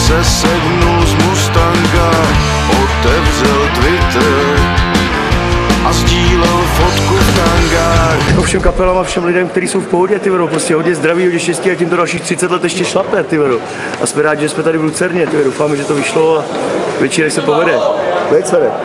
sesednul z Mustanga, otevřel Twitter a sdílel fotku v tangách. Jako všem kapelám a všem lidem, kteří jsou v pohodě, ty vado, prostě hodně zdraví, hodně štěstí a tím to dalších 30 let ještě šlape, ty vado. A jsme rádi, že jsme tady v Lucerně, ty vado. Doufáme, že to vyšlo a večírek se povede. Veď, Svere.